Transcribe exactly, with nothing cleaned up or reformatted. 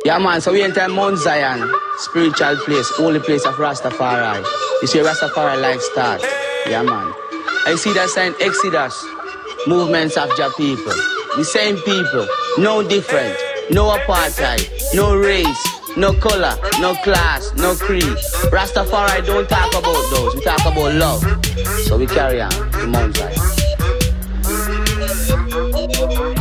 Yeah, man, so we enter Mount Zion, spiritual place, holy place of Rastafari. This is where Rastafari life starts. Yeah, man. I see that sign Exodus, movements of Jah people. The same people, no different, no apartheid, no race, no color, no class, no creed. Rastafari don't talk about those, we talk about love. So we carry on to Mount Zion.